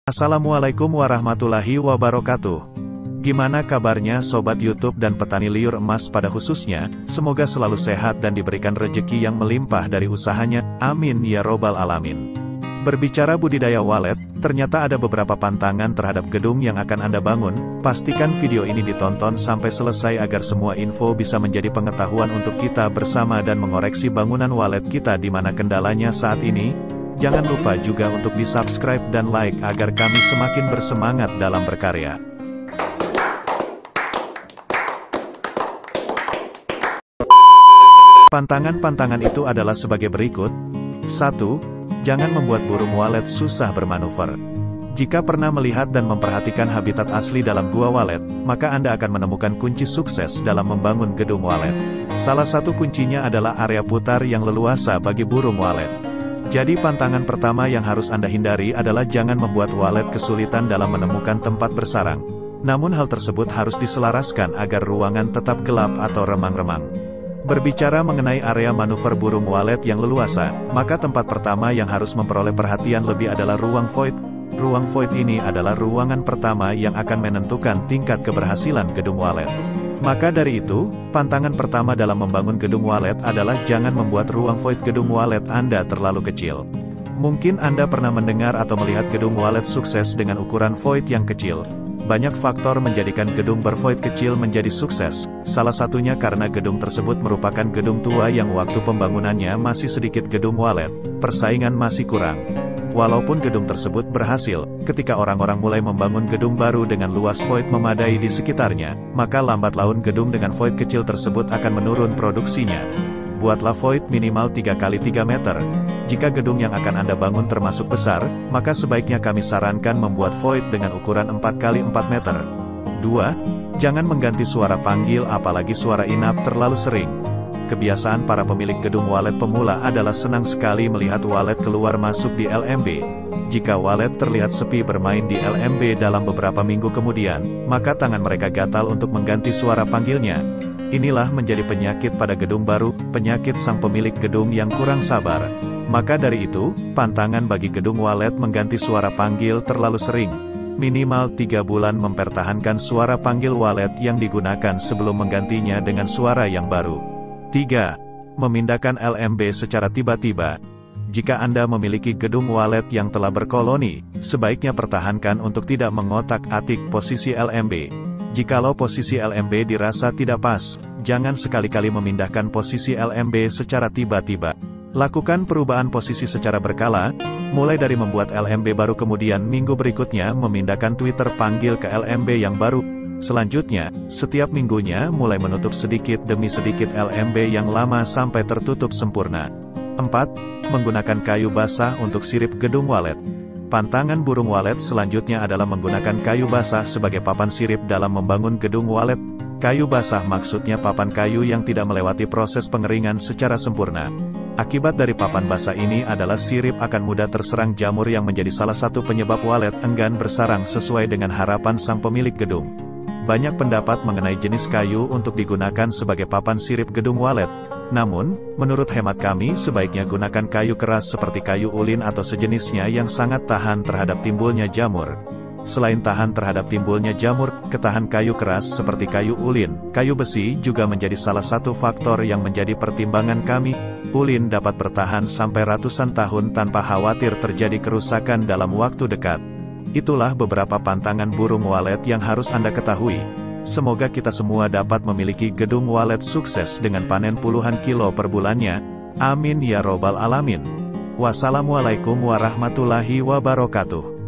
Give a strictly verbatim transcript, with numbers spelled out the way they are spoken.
Assalamualaikum warahmatullahi wabarakatuh. Gimana kabarnya Sobat YouTube dan petani liur emas pada khususnya, semoga selalu sehat dan diberikan rejeki yang melimpah dari usahanya, amin ya robbal alamin. Berbicara budidaya walet, ternyata ada beberapa pantangan terhadap gedung yang akan Anda bangun. Pastikan video ini ditonton sampai selesai agar semua info bisa menjadi pengetahuan untuk kita bersama dan mengoreksi bangunan walet kita di mana kendalanya saat ini. Jangan lupa juga untuk di-subscribe dan like agar kami semakin bersemangat dalam berkarya. Pantangan-pantangan itu adalah sebagai berikut. satu. Jangan membuat burung walet susah bermanuver. Jika pernah melihat dan memperhatikan habitat asli dalam gua walet, maka Anda akan menemukan kunci sukses dalam membangun gedung walet. Salah satu kuncinya adalah area putar yang leluasa bagi burung walet. Jadi pantangan pertama yang harus Anda hindari adalah jangan membuat walet kesulitan dalam menemukan tempat bersarang. Namun hal tersebut harus diselaraskan agar ruangan tetap gelap atau remang-remang. Berbicara mengenai area manuver burung walet yang leluasa, maka tempat pertama yang harus memperoleh perhatian lebih adalah ruang void. Ruang void ini adalah ruangan pertama yang akan menentukan tingkat keberhasilan gedung walet. Maka dari itu, pantangan pertama dalam membangun gedung walet adalah jangan membuat ruang void gedung walet Anda terlalu kecil. Mungkin Anda pernah mendengar atau melihat gedung walet sukses dengan ukuran void yang kecil. Banyak faktor menjadikan gedung bervoid kecil menjadi sukses, salah satunya karena gedung tersebut merupakan gedung tua yang waktu pembangunannya masih sedikit gedung walet, persaingan masih kurang. Walaupun gedung tersebut berhasil, ketika orang-orang mulai membangun gedung baru dengan luas void memadai di sekitarnya, maka lambat laun gedung dengan void kecil tersebut akan menurun produksinya. Buatlah void minimal tiga kali tiga meter. Jika gedung yang akan Anda bangun termasuk besar, maka sebaiknya kami sarankan membuat void dengan ukuran empat kali empat meter. dua. Jangan mengganti suara panggil apalagi suara inap terlalu sering. Kebiasaan para pemilik gedung walet pemula adalah senang sekali melihat walet keluar masuk di L M B. Jika walet terlihat sepi bermain di L M B dalam beberapa minggu kemudian, maka tangan mereka gatal untuk mengganti suara panggilnya. Inilah menjadi penyakit pada gedung baru, penyakit sang pemilik gedung yang kurang sabar. Maka dari itu, pantangan bagi gedung walet mengganti suara panggil terlalu sering. Minimal tiga bulan mempertahankan suara panggil walet yang digunakan sebelum menggantinya dengan suara yang baru. tiga. Memindahkan L M B secara tiba-tiba. Jika Anda memiliki gedung walet yang telah berkoloni, sebaiknya pertahankan untuk tidak mengotak-atik posisi L M B. Jikalau posisi L M B dirasa tidak pas, jangan sekali-kali memindahkan posisi L M B secara tiba-tiba. Lakukan perubahan posisi secara berkala, mulai dari membuat L M B baru kemudian minggu berikutnya memindahkan tweeter panggil ke L M B yang baru. Selanjutnya, setiap minggunya mulai menutup sedikit demi sedikit L M B yang lama sampai tertutup sempurna. empat. Menggunakan kayu basah untuk sirip gedung walet. Pantangan burung walet selanjutnya adalah menggunakan kayu basah sebagai papan sirip dalam membangun gedung walet. Kayu basah maksudnya papan kayu yang tidak melewati proses pengeringan secara sempurna. Akibat dari papan basah ini adalah sirip akan mudah terserang jamur yang menjadi salah satu penyebab walet enggan bersarang sesuai dengan harapan sang pemilik gedung. Banyak pendapat mengenai jenis kayu untuk digunakan sebagai papan sirip gedung walet. Namun, menurut hemat kami sebaiknya gunakan kayu keras seperti kayu ulin atau sejenisnya yang sangat tahan terhadap timbulnya jamur. Selain tahan terhadap timbulnya jamur, ketahan kayu keras seperti kayu ulin, kayu besi juga menjadi salah satu faktor yang menjadi pertimbangan kami. Ulin dapat bertahan sampai ratusan tahun tanpa khawatir terjadi kerusakan dalam waktu dekat. Itulah beberapa pantangan burung walet yang harus Anda ketahui. Semoga kita semua dapat memiliki gedung walet sukses dengan panen puluhan kilo per bulannya. Amin ya robbal alamin. Wassalamualaikum warahmatullahi wabarakatuh.